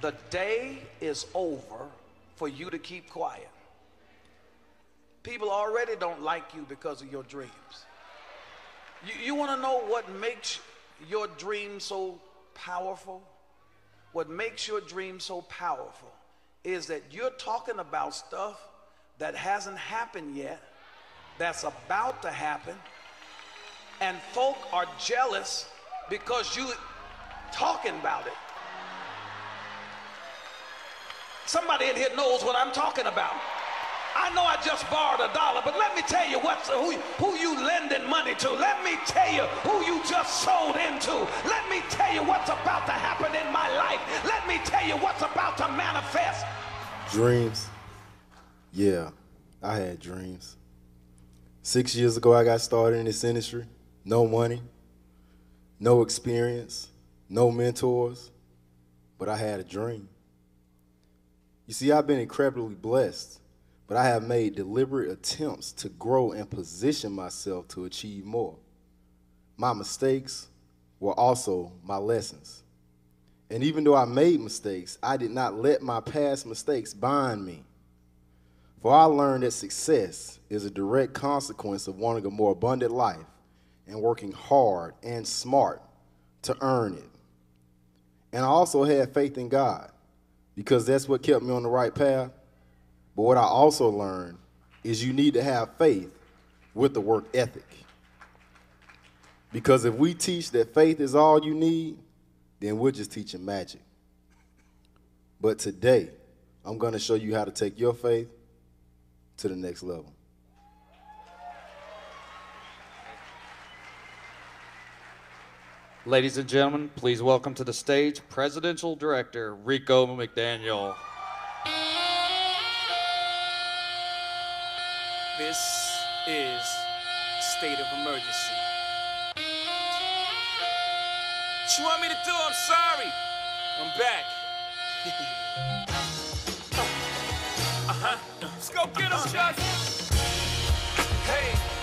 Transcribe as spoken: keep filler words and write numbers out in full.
The day is over for you to keep quiet. People already don't like you because of your dreams. You, you want to know what makes your dream so powerful? What makes your dream so powerful is that you're talking about stuff that hasn't happened yet, that's about to happen, and folk are jealous because you talking about it. Somebody in here knows what I'm talking about. I know I just borrowed a dollar, but let me tell you what's, who, who you lending money to. Let me tell you who you just sold into. Let me tell you what's about to happen in my life. Let me tell you what's about to manifest. Dreams. Yeah, I had dreams. Six years ago, I got started in this industry. No money, no experience, no mentors, but I had a dream. You see, I've been incredibly blessed, but I have made deliberate attempts to grow and position myself to achieve more. My mistakes were also my lessons. And even though I made mistakes, I did not let my past mistakes bind me. For I learned that success is a direct consequence of wanting a more abundant life and working hard and smart to earn it. And I also had faith in God, because that's what kept me on the right path. But what I also learned is you need to have faith with the work ethic. Because if we teach that faith is all you need, then we're just teaching magic. But today, I'm going to show you how to take your faith to the next level. Ladies and gentlemen, please welcome to the stage Presidential Director Reco McDaniel. This is state of emergency. What you want me to do? I'm sorry. I'm back. uh-huh. Let's go get him, uh-huh. Just. Hey.